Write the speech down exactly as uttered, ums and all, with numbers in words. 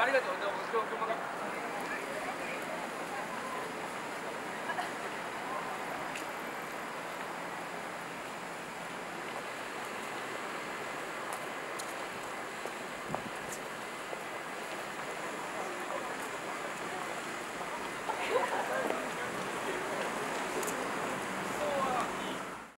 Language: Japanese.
ありがとう。でも今日今日また